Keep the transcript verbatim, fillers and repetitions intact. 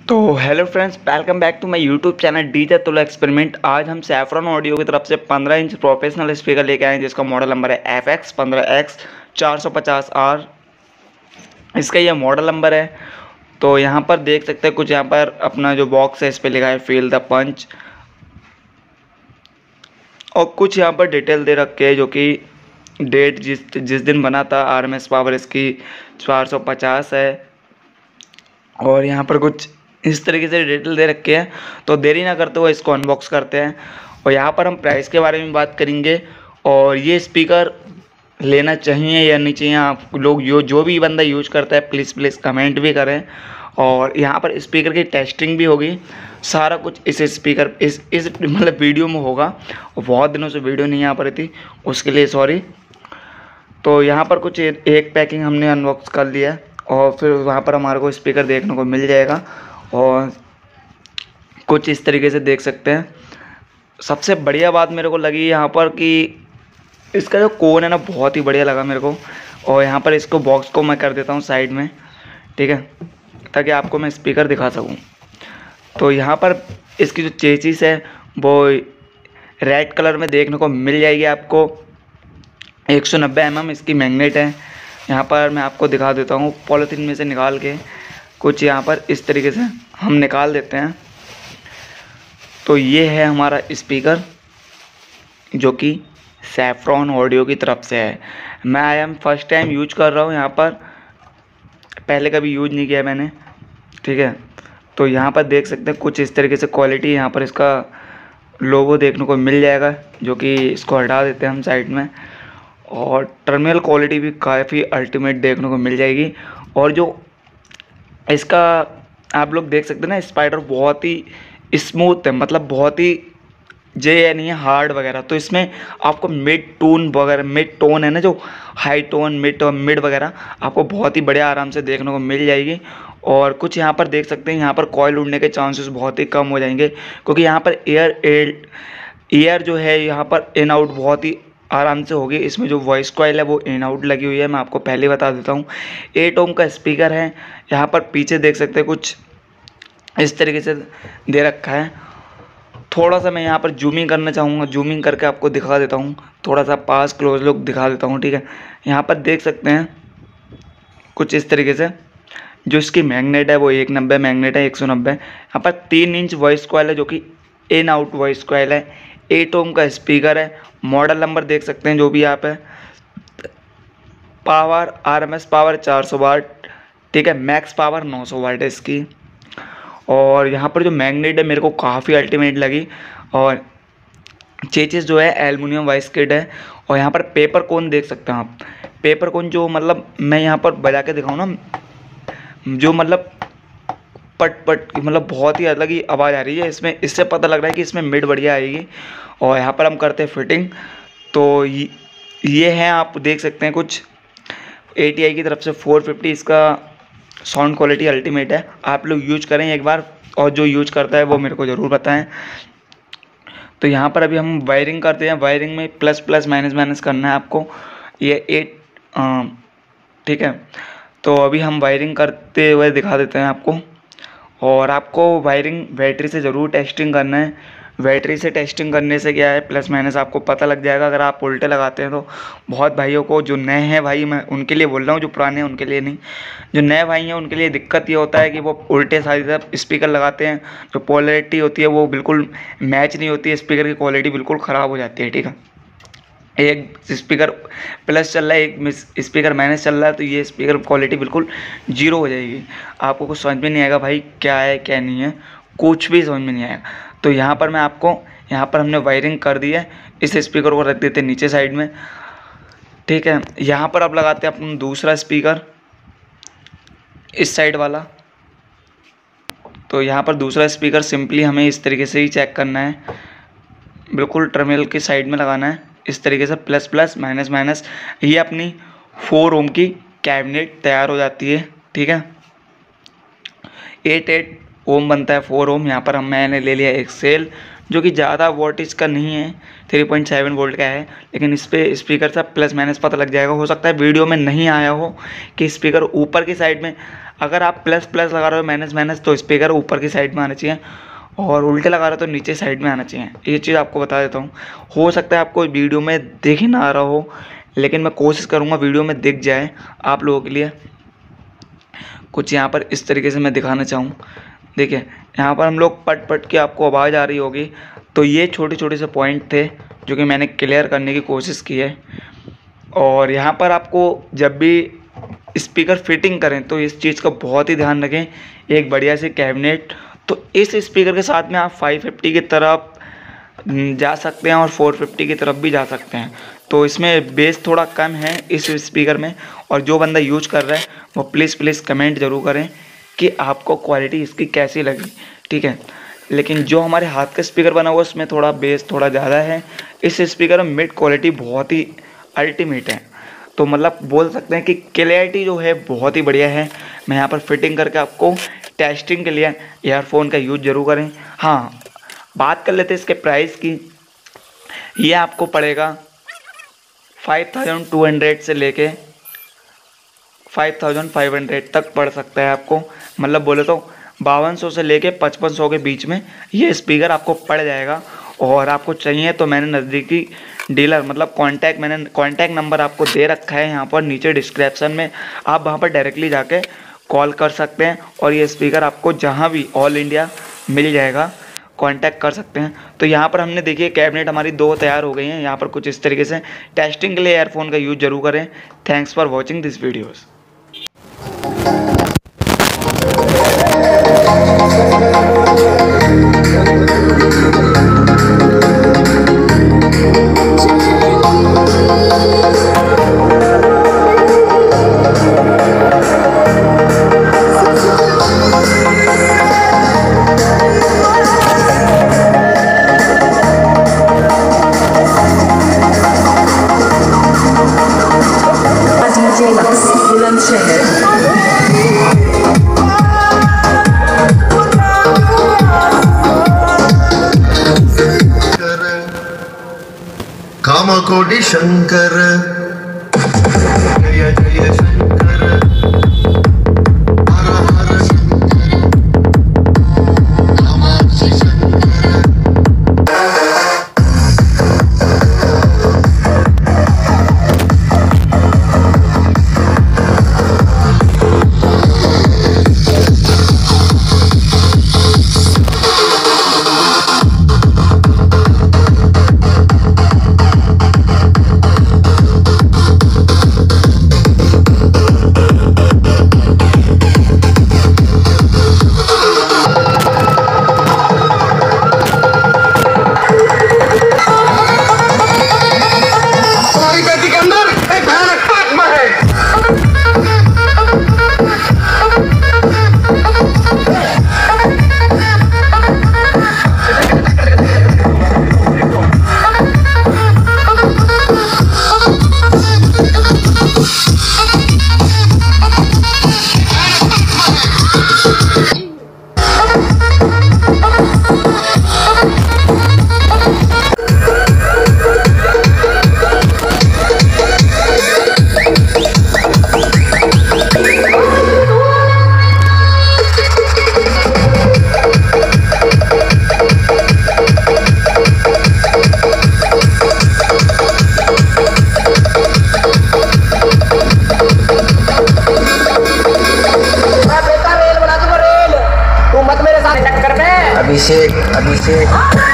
तो hello friends, welcome back to my YouTube channel DJ Tula experiment. आज हम saffron audio की तरफ से पंद्रह इंच प्रोफेशनल स्पीकर लेके आए हैं जिसका मॉडल नंबर है एफ एक्स पंद्रह एक्स चार सौ पचास आर। इसका ये मॉडल नंबर है। तो यहाँ पर देख सकते हैं कुछ यहाँ पर अपना जो बॉक्स है इस पर लिखा है फील द पंच, और कुछ यहाँ पर डिटेल दे रखे हैं जो कि डेट जिस जिस दिन बना था, आर एम एस पावर इसकी चार सौ पचास है, और यहाँ पर कुछ इस तरीके से डिटेल दे रखे हैं। तो देरी ना करते हुए इसको अनबॉक्स करते हैं, और यहाँ पर हम प्राइस के बारे में बात करेंगे और ये स्पीकर लेना चाहिए या नहीं चाहिए। आप लोग जो जो भी बंदा यूज करता है प्लीज़ प्लीज़ कमेंट भी करें, और यहाँ पर स्पीकर की टेस्टिंग भी होगी। सारा कुछ इस स्पीकर इस इस मतलब वीडियो में होगा, और बहुत दिनों से वीडियो नहीं आ पा रही थी, उसके लिए सॉरी। तो यहाँ पर कुछ एक पैकिंग हमने अनबॉक्स कर लिया, और फिर वहाँ पर हमारे को स्पीकर देखने को मिल जाएगा, और कुछ इस तरीके से देख सकते हैं। सबसे बढ़िया बात मेरे को लगी यहाँ पर कि इसका जो कोन है ना, बहुत ही बढ़िया लगा मेरे को। और यहाँ पर इसको बॉक्स को मैं कर देता हूँ साइड में, ठीक है, ताकि आपको मैं स्पीकर दिखा सकूँ। तो यहाँ पर इसकी जो चेसिस है वो रेड कलर में देखने को मिल जाएगी आपको। एक सौ नब्बे एम एम इसकी मैग्नेट है। यहाँ पर मैं आपको दिखा देता हूँ, पॉलीथीन में से निकाल के कुछ यहाँ पर इस तरीके से हम निकाल देते हैं। तो ये है हमारा स्पीकर जो कि सैफरॉन ऑडियो की तरफ से है। मैं I am first time use कर रहा हूँ यहाँ पर, पहले कभी यूज नहीं किया मैंने, ठीक है। तो यहाँ पर देख सकते हैं कुछ इस तरीके से क्वालिटी, यहाँ पर इसका लोगो देखने को मिल जाएगा, जो कि इसको हटा देते हैं हम साइड में। और टर्मिनल क्वालिटी भी काफ़ी अल्टीमेट देखने को मिल जाएगी। और जो इसका आप लोग देख सकते हैं ना, स्पाइडर बहुत ही स्मूथ है, मतलब बहुत ही जे या नहीं है हार्ड वगैरह। तो इसमें आपको मिड टोन वगैरह, मिड टोन है ना, जो हाई टोन मिड मिड वगैरह आपको बहुत ही बढ़िया आराम से देखने को मिल जाएगी। और कुछ यहाँ पर देख सकते हैं, यहाँ पर कॉइल उड़ने के चांसेस बहुत ही कम हो जाएंगे, क्योंकि यहाँ पर एयर एयर जो है यहाँ पर इन आउट बहुत ही आराम से होगी। इसमें जो वॉइस कॉइल है वो इन आउट लगी हुई है, मैं आपको पहले बता देता हूँ। एट ओम का स्पीकर है। यहाँ पर पीछे देख सकते हैं कुछ इस तरीके से दे रखा है। थोड़ा सा मैं यहाँ पर जूमिंग करना चाहूँगा, जूमिंग करके आपको दिखा देता हूँ, थोड़ा सा पास क्लोज लुक दिखा देता हूँ, ठीक है। यहाँ पर देख सकते हैं कुछ इस तरीके से जो इसकी मैग्नेट है वो एक नब्बे मैग्नेट है, एक सौ नब्बे। यहाँ पर तीन इंच वॉइस कॉइल है जो कि इन आउट वॉइस कॉइल है। एट ओम का स्पीकर है। मॉडल नंबर देख सकते हैं जो भी आप है। Power R M S power चार सौ वाट, ठीक है। मैक्स पावर नौ सौ वाट है इसकी। और यहाँ पर जो मैग्नेट है मेरे को काफ़ी अल्टीमेट लगी, और चेचिस जो है एल्युमिनियम वाइस किड है। और यहाँ पर पेपर कोन देख सकते हैं आप, पेपर कोन जो मतलब मैं यहाँ पर बजा के दिखाऊँ ना, जो मतलब पट पट मतलब बहुत ही अलग ही आवाज़ आ रही है इसमें। इससे पता लग रहा है कि इसमें मिड बढ़िया आएगी। और यहाँ पर हम करते हैं फिटिंग। तो ये है, आप देख सकते हैं कुछ ए टी आई की तरफ से फोर फिफ्टी, इसका साउंड क्वालिटी अल्टीमेट है। आप लोग यूज करें एक बार, और जो यूज करता है वो मेरे को ज़रूर बताएं। तो यहाँ पर अभी हम वायरिंग करते हैं। वायरिंग में प्लस प्लस माइनस माइनस करना है आपको, ये एट, ठीक है। तो अभी हम वायरिंग करते हुए दिखा देते हैं आपको। और आपको वायरिंग बैटरी से ज़रूर टेस्टिंग करना है। बैटरी से टेस्टिंग करने से क्या है, प्लस माइनस आपको पता लग जाएगा। अगर आप उल्टे लगाते हैं तो बहुत भाइयों को, जो नए हैं भाई, मैं उनके लिए बोल रहा हूँ, जो पुराने हैं उनके लिए नहीं, जो नए भाई हैं उनके लिए दिक्कत ये होता है कि वो उल्टे साइड तरफ स्पीकर लगाते हैं। जो पोलैरिटी होती है वो बिल्कुल मैच नहीं होती है, स्पीकर की क्वालिटी बिल्कुल ख़राब हो जाती है, ठीक है। एक स्पीकर प्लस चल रहा है, एक स्पीकर माइनस चल रहा है, तो ये स्पीकर क्वालिटी बिल्कुल जीरो हो जाएगी। आपको कुछ समझ में नहीं आएगा भाई क्या है क्या नहीं है, कुछ भी समझ में नहीं आएगा। तो यहाँ पर मैं आपको, यहाँ पर हमने वायरिंग कर दी है। इस स्पीकर को रख देते हैं नीचे साइड में, ठीक है। यहाँ पर अब लगाते हैं अपना दूसरा स्पीकर, इस साइड वाला। तो यहाँ पर दूसरा स्पीकर सिंपली हमें इस तरीके से ही चेक करना है, बिल्कुल टर्मिनल की साइड में लगाना है इस तरीके से, प्लस प्लस माइनस माइनस। ये अपनी फोर ओम की कैबिनेट तैयार हो जाती है, ठीक है। एट एट ओम बनता है फोर ओम। यहाँ पर हम मैंने ले लिया एक सेल जो कि ज़्यादा वोल्टेज का नहीं है, थ्री पॉइंट सेवन वोल्ट का है, लेकिन इस पर स्पीकर से प्लस माइनस पता लग जाएगा। हो सकता है वीडियो में नहीं आया हो कि स्पीकर ऊपर की साइड में, अगर आप प्लस प्लस लगा रहे हो माइनस माइनस तो स्पीकर ऊपर की साइड में आना चाहिए, और उल्टे लगा रहे हो तो नीचे साइड में आना चाहिए। ये चीज़ आपको बता देता हूँ। हो सकता है आपको वीडियो में दिख ही ना आ रहा हो, लेकिन मैं कोशिश करूँगा वीडियो में दिख जाए आप लोगों के लिए। कुछ यहाँ पर इस तरीके से मैं दिखाना चाहूँ। देखिए यहाँ पर हम लोग पट पट की आपको आवाज़ आ रही होगी, तो ये छोटे छोटे से पॉइंट थे जो कि मैंने क्लियर करने की कोशिश की है। और यहाँ पर आपको जब भी स्पीकर फिटिंग करें तो इस चीज़ का बहुत ही ध्यान रखें, एक बढ़िया सी कैबिनेट। तो इस स्पीकर के साथ में आप फाइव फिफ्टी की तरफ जा सकते हैं और फोर फिफ्टी की तरफ भी जा सकते हैं। तो इसमें बेस थोड़ा कम है इस स्पीकर में, और जो बंदा यूज कर रहा है वो प्लीज़ प्लीज़ कमेंट ज़रूर करें कि आपको क्वालिटी इसकी कैसी लगी, ठीक है। लेकिन जो हमारे हाथ का स्पीकर बना हुआ उसमें थोड़ा बेस थोड़ा ज़्यादा है। इस स्पीकर में मिड क्वालिटी बहुत ही अल्टीमेट है, तो मतलब बोल सकते हैं कि क्लैरिटी जो है बहुत ही बढ़िया है। मैं यहाँ पर फिटिंग करके आपको टेस्टिंग के लिए ईयरफोन का यूज़ ज़रूर करें। हाँ, बात कर लेते हैं इसके प्राइस की। ये आपको पड़ेगा फाइव थाउजेंड टू हंड्रेड से लेके फाइव थाउजेंड फाइव हंड्रेड तक पड़ सकता है आपको। मतलब बोले तो बावन सौ से लेके पचपन सौ के बीच में ये स्पीकर आपको पड़ जाएगा। और आपको चाहिए तो मैंने नज़दीकी डीलर मतलब कांटेक्ट मैंने कांटेक्ट नंबर आपको दे रखा है यहाँ पर नीचे डिस्क्रिप्शन में, आप वहाँ पर डायरेक्टली जाके कॉल कर सकते हैं और ये स्पीकर आपको जहाँ भी ऑल इंडिया मिल जाएगा, कांटेक्ट कर सकते हैं। तो यहाँ पर हमने देखिए कैबिनेट हमारी दो तैयार हो गई हैं। यहाँ पर कुछ इस तरीके से टेस्टिंग के लिए ईयरफोन का यूज़ जरूर करें। Thanks for watching this videos. Kamakoti Shankar जय जय शंकर हर हर शंकर कामाक्षी शंकर। अभिषेक अभिषेक